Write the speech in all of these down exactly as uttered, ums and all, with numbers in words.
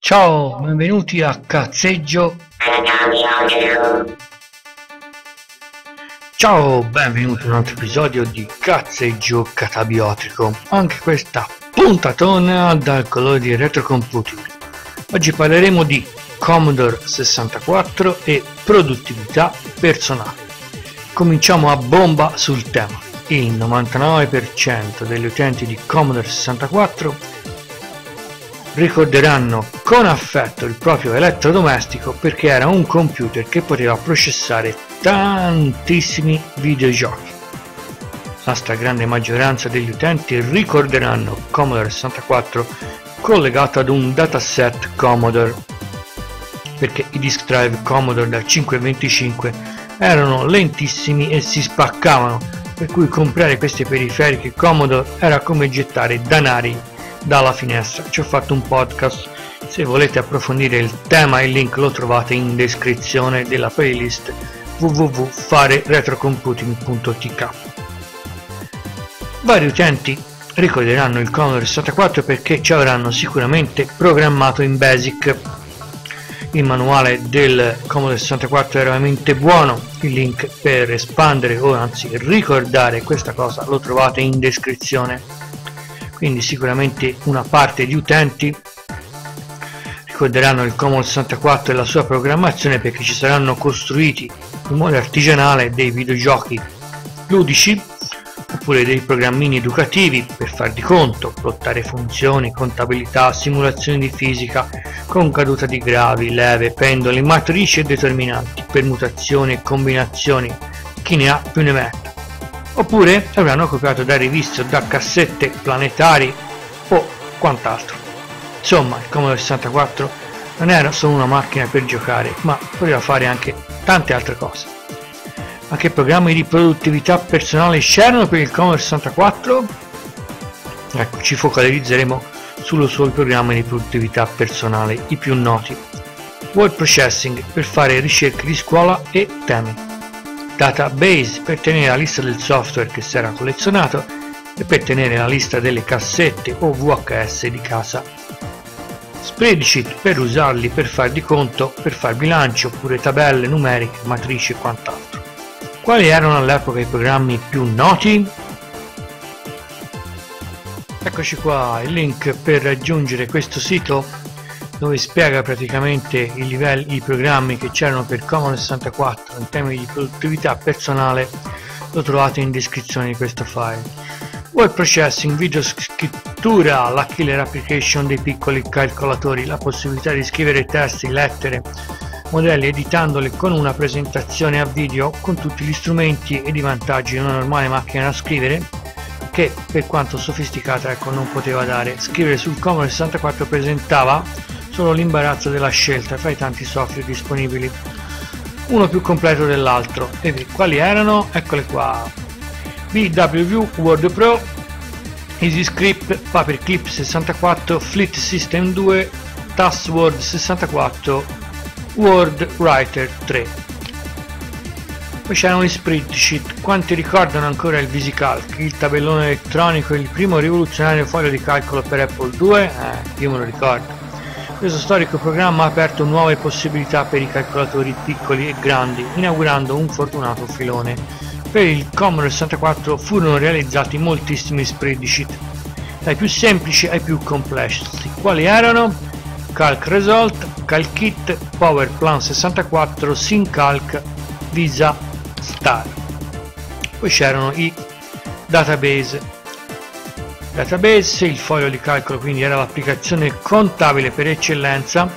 Ciao, benvenuti a Cazzeggio. Ciao, benvenuti in un altro episodio di Cazzeggio Catabiotico. Anche questa puntatona dal colore di retrocomputing. Oggi parleremo di Commodore sessantaquattro e produttività personale. Cominciamo a bomba sul tema. Il novantanove per cento degli utenti di Commodore sessantaquattro ricorderanno con affetto il proprio elettrodomestico perché era un computer che poteva processare tantissimi videogiochi. La stragrande maggioranza degli utenti ricorderanno Commodore sessantaquattro collegato ad un dataset Commodore, perché i disk drive Commodore da cinquecentoventicinque erano lentissimi e si spaccavano, per cui comprare queste periferiche Commodore era come gettare danari dalla finestra. Ci ho fatto un podcast, se volete approfondire il tema il link lo trovate in descrizione della playlist w w w punto fare retrocomputing punto t k. Vari utenti ricorderanno il Commodore sessantaquattro perché ci avranno sicuramente programmato in BASIC. Il manuale del Commodore sessantaquattro era veramente buono, il link per espandere o anzi ricordare questa cosa lo trovate in descrizione. Quindi sicuramente una parte di utenti ricorderanno il Commodore sessantaquattro e la sua programmazione perché ci saranno costruiti in modo artigianale dei videogiochi ludici oppure dei programmini educativi per far di conto, plottare funzioni, contabilità, simulazioni di fisica con caduta di gravi, leve, pendoli, matrici e determinanti, permutazioni e combinazioni, chi ne ha più ne mette. Oppure avranno copiato da riviste o da cassette planetari o quant'altro. Insomma, il Commodore sessantaquattro non era solo una macchina per giocare, ma poteva fare anche tante altre cose. Ma che programmi di produttività personale c'erano per il Commodore sessantaquattro? Ecco, ci focalizzeremo sullo suoi programmi di produttività personale, i più noti. Word Processing per fare ricerche di scuola e temi. Database per tenere la lista del software che si era collezionato e per tenere la lista delle cassette o V H S di casa. Spreadsheet per usarli per far di conto, per far bilancio oppure tabelle numeriche, matrici e quant'altro. Quali erano all'epoca i programmi più noti? Eccoci qua il link per raggiungere questo sito dove spiega praticamente i livelli, i programmi che c'erano per Commodore sessantaquattro in termini di produttività personale. Lo trovate in descrizione di questo file. Word Processing, video scrittura, la killer application dei piccoli calcolatori, la possibilità di scrivere testi, lettere, modelli editandoli con una presentazione a video con tutti gli strumenti ed i vantaggi di una normale macchina da scrivere che, per quanto sofisticata, ecco, non poteva dare. Scrivere sul Commodore sessantaquattro presentava solo l'imbarazzo della scelta fra i tanti software disponibili, uno più completo dell'altro. E quali erano? Eccole qua: B W V, Word Pro, EasyScript, Paperclip sessantaquattro, Fleet System due, TaskWord sessantaquattro, Word Writer tre. Poi c'erano gli spreadsheet. Quanti ricordano ancora il VisiCalc, il tabellone elettronico, il primo rivoluzionario foglio di calcolo per Apple due? Eh, io me lo ricordo. Questo storico programma ha aperto nuove possibilità per i calcolatori piccoli e grandi, inaugurando un fortunato filone. Per il Commodore sessantaquattro furono realizzati moltissimi spreadsheet, dai più semplici ai più complessi. Quali erano? Calc Result, CalcKit, PowerPlan sessantaquattro, SynCalc, Visa Star. Poi c'erano i database. Database, il foglio di calcolo, quindi era l'applicazione contabile per eccellenza.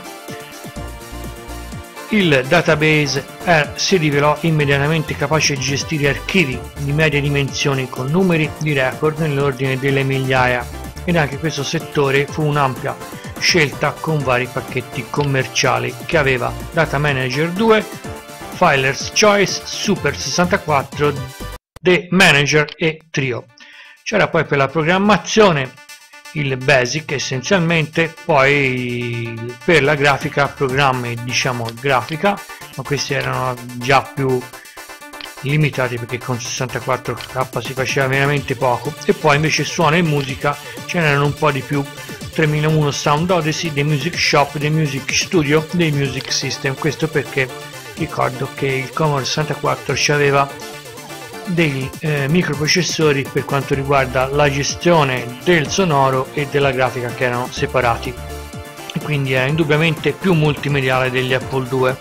Il database eh, si rivelò immediatamente capace di gestire archivi di medie dimensioni con numeri di record nell'ordine delle migliaia, ed anche questo settore fu un'ampia scelta con vari pacchetti commerciali che aveva Data Manager due, Filer's Choice, Super sessantaquattro, The Manager e Trio. C'era poi per la programmazione il Basic essenzialmente, poi per la grafica programmi diciamo grafica, ma questi erano già più limitati perché con sessantaquattro K si faceva veramente poco, e poi invece suono e musica ce n'erano un po' di più tremilauno Sound Odyssey, dei Music Shop, dei Music Studio, dei Music System. Questo perché ricordo che il Commodore sessantaquattro aveva dei eh, microprocessori per quanto riguarda la gestione del sonoro e della grafica che erano separati, e quindi era indubbiamente più multimediale degli Apple due.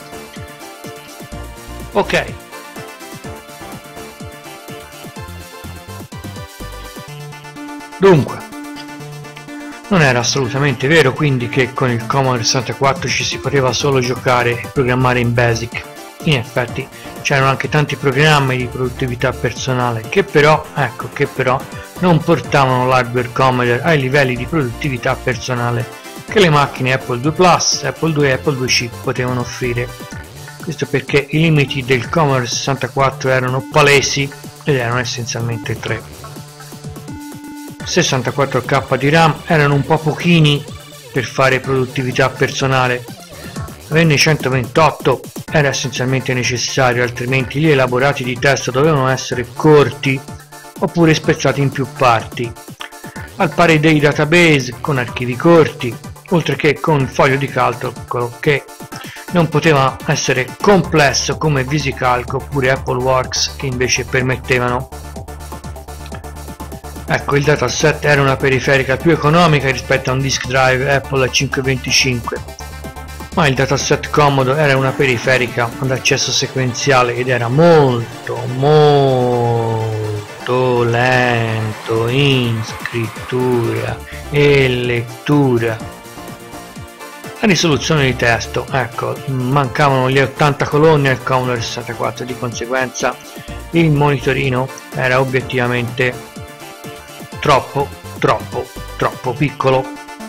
Ok, dunque non era assolutamente vero quindi che con il Commodore sessantaquattro ci si poteva solo giocare e programmare in BASIC. In effetti c'erano anche tanti programmi di produttività personale che però, ecco, che però non portavano l'hardware Commodore ai livelli di produttività personale che le macchine Apple due Plus, Apple due e Apple due Chip potevano offrire. Questo perché i limiti del Commodore sessantaquattro erano palesi ed erano essenzialmente tre. sessantaquattro K di RAM erano un po' pochini per fare produttività personale. Averne centoventotto era essenzialmente necessario, altrimenti gli elaborati di testo dovevano essere corti oppure spezzati in più parti, al pari dei database con archivi corti, oltre che con il foglio di calcolo che non poteva essere complesso come VisiCalc oppure AppleWorks, che invece permettevano. Ecco, il dataset era una periferica più economica rispetto a un disk drive Apple cinquecentoventicinque, ma il dataset Commodore era una periferica ad accesso sequenziale ed era molto molto lento in scrittura e lettura. La risoluzione di testo, ecco, mancavano le ottanta colonne al Commodore sessantaquattro, di conseguenza il monitorino era obiettivamente troppo troppo troppo piccolo.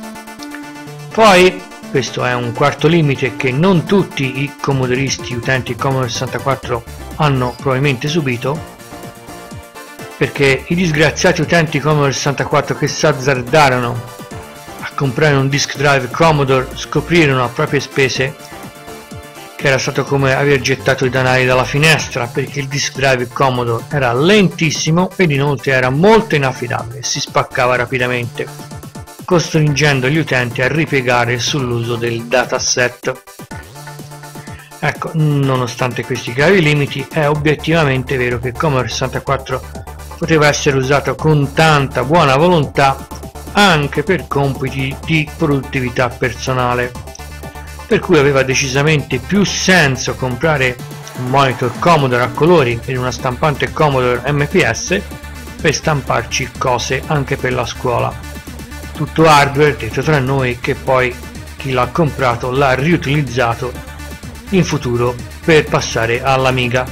Poi questo è un quarto limite che non tutti i commodoristi utenti Commodore sessantaquattro hanno probabilmente subito, perché i disgraziati utenti Commodore sessantaquattro che s'azzardarono a comprare un disk drive Commodore scoprirono a proprie spese che era stato come aver gettato i danari dalla finestra, perché il disk drive Commodore era lentissimo ed inoltre era molto inaffidabile e si spaccava rapidamente, costringendo gli utenti a ripiegare sull'uso del dataset. Ecco, nonostante questi gravi limiti, è obiettivamente vero che Commodore sessantaquattro poteva essere usato con tanta buona volontà anche per compiti di produttività personale, per cui aveva decisamente più senso comprare un monitor Commodore a colori ed una stampante Commodore M P S per stamparci cose anche per la scuola. Tutto hardware, detto tra noi, che poi chi l'ha comprato l'ha riutilizzato in futuro per passare all'Amiga,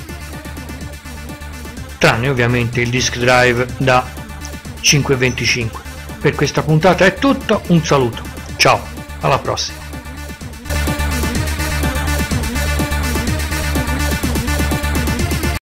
tranne ovviamente il disk drive da cinquecentoventicinque. Per questa puntata è tutto, un saluto, ciao, alla prossima.